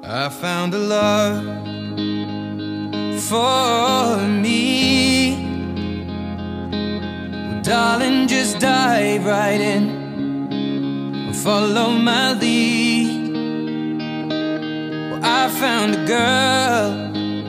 I found a love for me. Well, darling, just dive right in, follow my lead. Well, I found a girl,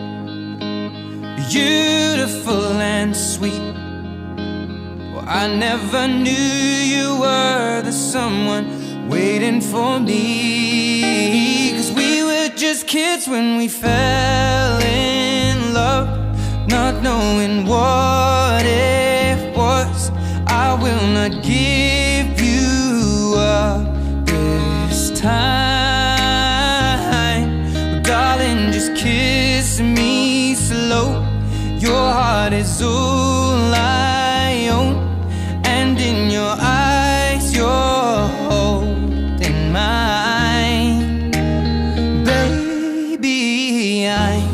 beautiful and sweet. Well, I never knew you were the someone waiting for me. 'Cause we were just kids when we fell in love, not knowing what it was. I will not give you up this time. Well, darling, just kiss me slow. Your heart is all I own, and in your eyes you're holding mine. Baby, I'm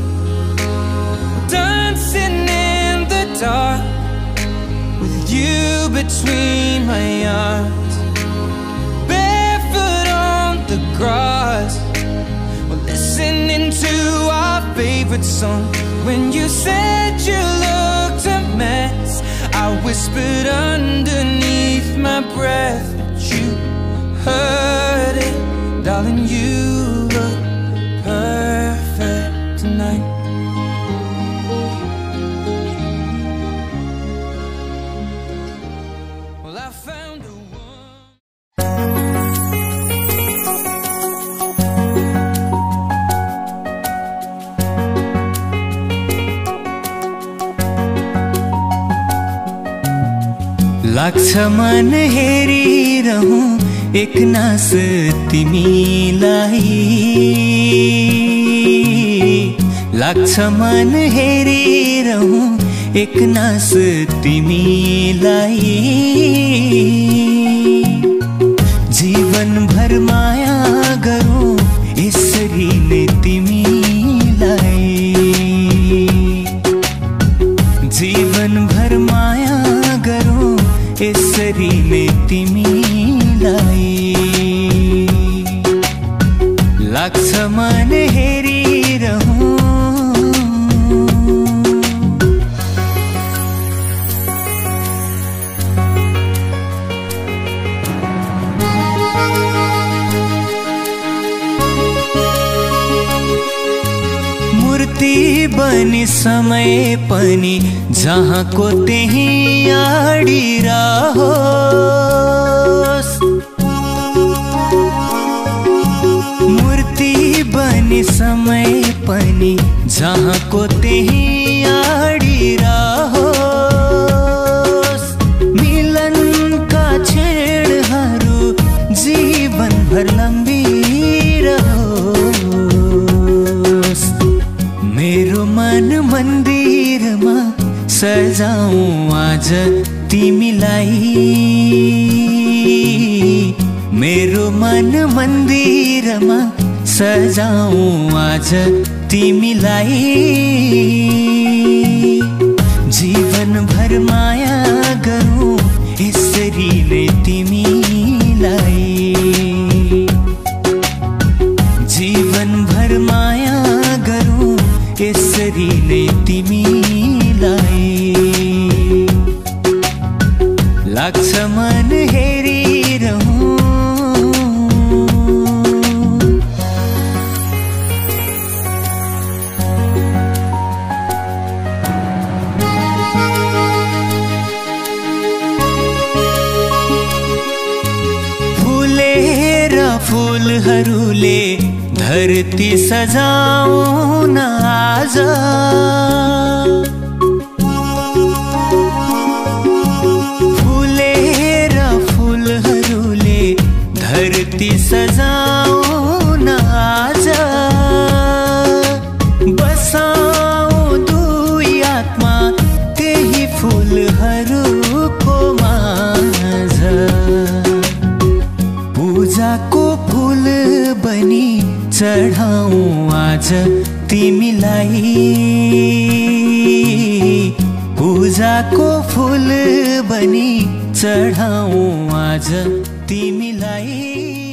dancing in the dark with you between my arms, barefoot on the grass. We're listening to our favorite song. When you said you looked a mess, I whispered underneath my breath, but you heard it. Darling, you look perfect tonight. Well, I found a लाग्छ मन हेरिरहूं एक नास तिमीलाई। लाग्छ मन हेरिरहूं एक नास तिमीलाई। जीवन भर माया गरौं यसरी नै तिमीलाई। जीवन भर माया गरौं यसरी नै तिमीलाई। लाग्छ मन हेरिरहूं। मूर्ति बनी समय पनि जहाँको त्यही आडिरहोस्। मूर्ति बनी समय पनि जहाँको त्यही आडिरहोस्। मिलनका क्षणहरू जीवन भर लम्बिरहोस्। मेरो मन मन्दिरमा सजाऊं आज तिमीलाई। मेरो मन मन्दिरमा सजाऊं आज तिमीलाई। जीवन भर माया गरौं यसरी नै तिमीलाई। जीवन भर माया गरौं यसरी नै तिमीलाई। लाग्छ मन हेरिरहूं। फुलेर फूलहरूले धरती सजाउन आज। फुलेर फूलहरूले धरती सजाउन आज। बसाऊं दुई आत्मा त्यही फूलहरूको माझ। पूजाको फूल बनी चढाऊं आज तिमीलाई। पूजाको फूल बनी चढाऊं आज तिमीलाई।